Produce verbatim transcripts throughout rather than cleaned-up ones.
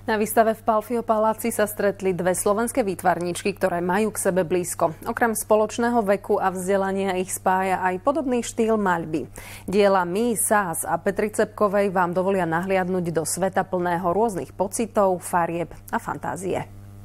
Na výstave v Palfio Paláci sa stretli dve slovenské výtvarníčky, ktoré majú k sebe blízko. Okrem spoločného veku a vzdelania ich spája aj podobný štýl maľby. Diela Mii Sás a Petry Cepkovej vám dovolia nahliadnuť do sveta plného rôznych pocitov, farieb a fantázie.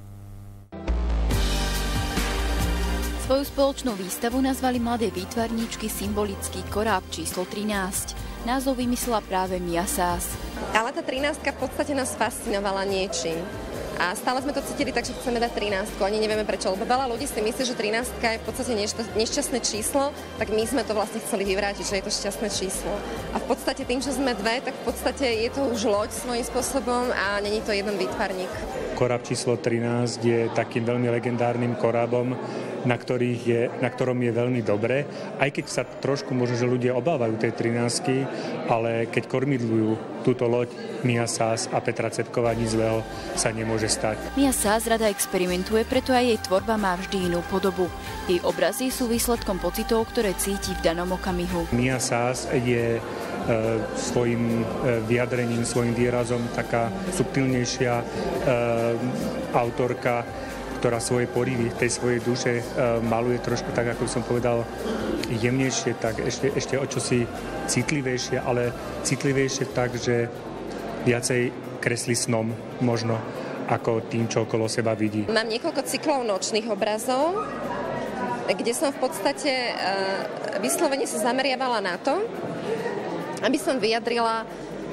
Svoju spoločnú výstavu nazvali mladé výtvarníčky symbolický koráb číslo trinásť. Názov vymyslela práve Mia Sás. Ale tá trinástka v podstate nás fascinovala niečím. A stále sme to cítili tak, že chceme dať trinástku. Ani nevieme prečo, lebo veľa ľudí si myslí, že trinástka je v podstate nešťastné číslo, tak my sme to vlastne chceli vyvrátiť, že je to šťastné číslo. A v podstate tým, že sme dve, tak v podstate je to už loď svojím spôsobom a není to jeden výtvarník. Koráb číslo trinásť je takým veľmi legendárnym korábom, na, ktorých je, na ktorom je veľmi dobre, aj keď sa trošku možno, že ľudia obávajú tej trinásky, ale keď kormidľujú túto loď Mia Sás a Petra Cepková, nič zlého sa nemôže stať. Mia Sás rada experimentuje, preto aj jej tvorba má vždy inú podobu. Jej obrazy sú výsledkom pocitov, ktoré cíti v danom okamihu. Mia Sás je e, svojim e, vyjadrením, svojim výrazom taká subtilnejšia e, autorka, ktorá svoje porivy tej svojej duše e, maluje trošku tak, ako som povedal, jemnejšie, tak ešte, ešte o čosi citlivejšie, ale citlivejšie tak, že viacej kreslí snom možno ako tým, čo okolo seba vidí. Mám niekoľko cyklov nočných obrazov, kde som v podstate e, vyslovene sa zameriavala na to, aby som vyjadrila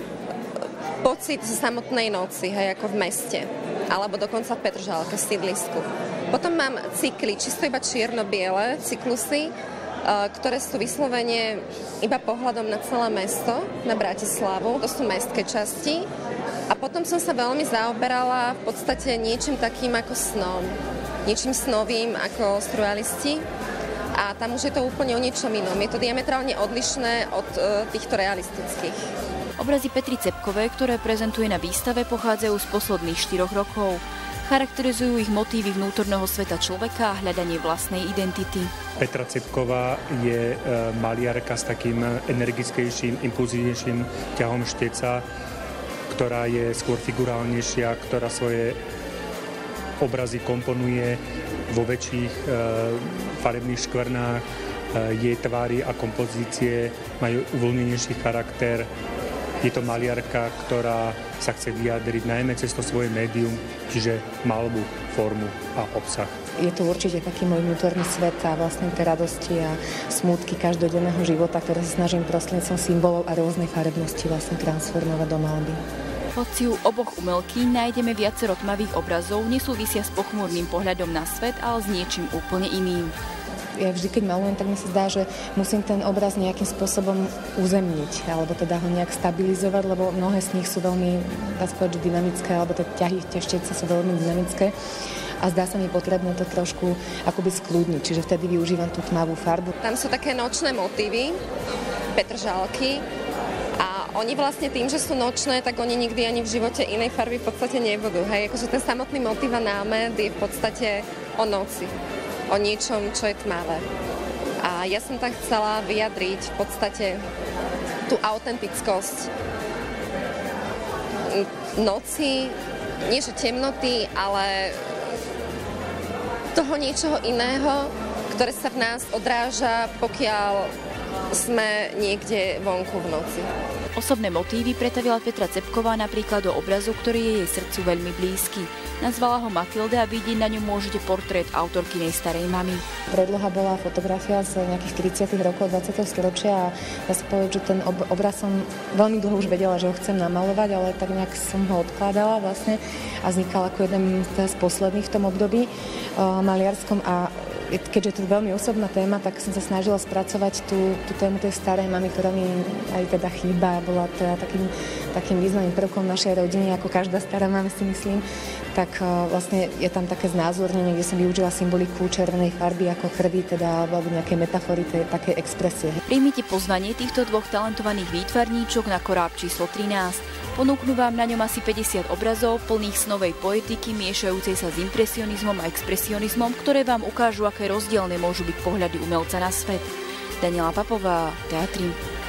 pocit z samotnej noci, hej, ako v meste, alebo dokonca v Petržalke, v sídlisku. Potom mám cykly, čisto iba čierno-biele cyklusy, ktoré sú vyslovene iba pohľadom na celé mesto, na Bratislavu. To sú mestské časti. A potom som sa veľmi zaoberala v podstate niečím takým ako snom. Niečím snovým ako surrealisti. A tam už je to úplne o niečom inom. Je to diametrálne odlišné od týchto realistických. Obrazy Petry Cepkovej, ktoré prezentuje na výstave, pochádzajú z posledných štyroch rokov. Charakterizujú ich motívy vnútorného sveta človeka a hľadanie vlastnej identity. Petra Cepková je maliarka s takým energickejším, impulzívnejším ťahom šteca, ktorá je skôr figurálnejšia, ktorá svoje obrazy komponuje vo väčších e, farebných škvrnách. E, jej tvary a kompozície majú uvoľnenejší charakter. Je to maliarka, ktorá sa chce vyjadriť najmä cez to svoje médium, čiže maľbu, formu a obsah. Je to určite taký môj vnútorný svet a vlastne tie radosti a smútky každodenného života, ktoré sa snažím prostredníctvom symbolov a rôznej farebnosti vlastne transformovať do maľby. Hoci u oboch umelkýň nájdeme viacero tmavých obrazov, nesúvisia s pochmúrnym pohľadom na svet, ale s niečím úplne iným. Ja vždy, keď malujem, tak mi sa zdá, že musím ten obraz nejakým spôsobom uzemniť, alebo teda ho nejak stabilizovať, lebo mnohé z nich sú veľmi, dá sa povedať, dynamické, alebo tie ťahy, tie štece sú veľmi dynamické. A zdá sa mi potrebné to trošku akoby skľudniť, čiže vtedy využívam tú tmavú farbu. Tam sú také nočné motívy, petržalky, a oni vlastne tým, že sú nočné, tak oni nikdy ani v živote inej farby v podstate nebudú. Hej, akože ten samotný motív a námet je v podstate o noci, o niečom, čo je tmavé. A ja som tak chcela vyjadriť v podstate tú autentickosť noci, nie že temnoty, ale toho niečoho iného, ktoré sa v nás odráža, pokiaľ sme niekde vonku v noci. Osobné motívy pretavila Petra Cepková napríklad do obrazu, ktorý je jej srdcu veľmi blízky. Nazvala ho Matilda a vidieť na ňom môžete portrét autorkynej starej mamy. Predloha bola fotografia z nejakých tridsiatych rokov dvadsiateho storočia a dá sa povedať, že ten obraz som veľmi dlho už vedela, že ho chcem namalovať, ale tak nejak som ho odkladala vlastne a vznikal ako jeden z posledných v tom období uh, maliarskom a keďže to je veľmi osobná téma, tak som sa snažila spracovať tú, tú tému tej starej mamy, ktorá mi aj teda chýba. Bola teda takým, takým významným prvkom našej rodiny, ako každá stará mama, si myslím. Tak uh, vlastne je tam také znázornenie, kde som využila symboliku červenej farby ako krvi, teda alebo nejaké metafory, tej, také expresie. Príjmite pozvanie týchto dvoch talentovaných výtvarníčok na koráb číslo trinásť. Ponúknu vám na ňom asi päťdesiat obrazov plných snovej poetiky, miešajúcej sa s impresionizmom a expresionizmom, ktoré vám ukážu, aké rozdielne môžu byť pohľady umelca na svet. Daniela Papová, Teatrim.